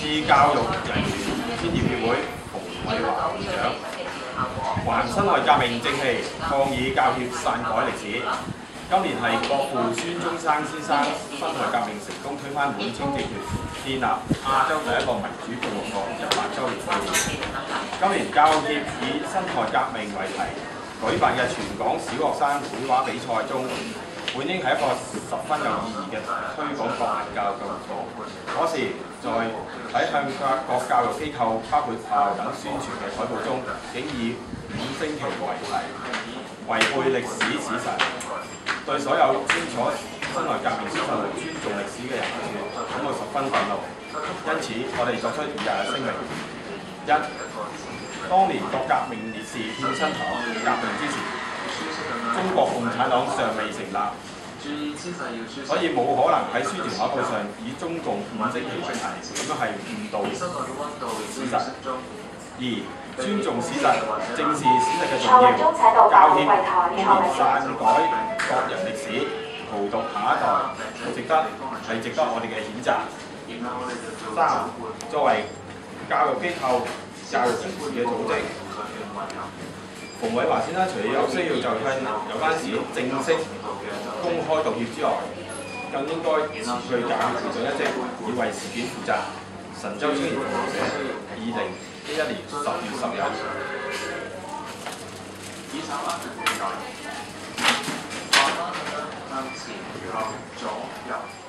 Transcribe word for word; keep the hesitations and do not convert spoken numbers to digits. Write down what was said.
次教育人員專業協會馮偉華會長，還辛亥革命正氣，抗議教協篡改歷史。今年係國父孫中山先生辛亥革命成功推翻滿清政權，建立亞洲第一個民主共和國一百週年紀念。今年教協以辛亥革命為題舉辦嘅全港小學生繪畫比賽中，本應係一個十分有意義嘅推廣國民教育嘅活動。可是，在喺向各教育機構，包括學校等宣傳嘅海報中，竟以五星旗為題，違背歷史史實，對所有清楚辛亥革命先生尊重歷史嘅人士感到十分憤怒。因此，我哋作出以下嘅聲明：一、當年各革命烈士獻身黨革命之時，中國共產黨尚未成立，所以冇可能喺宣傳海報上以中共五星旗為題，咁樣係誤導事實。二、尊重史實，正視史實嘅重要。教協公然篡改國人歷史，荼毒下一代，值得係值得我哋嘅譴責。三、作為教育機構、教育人士嘅組織，馮偉華先生除咗有需要就向有關事件正式公開道歉之外，更應該辭去教協會長一職，以為事件負責。神州青年報社，二零一一年十月十日。以手握住背向前向左右。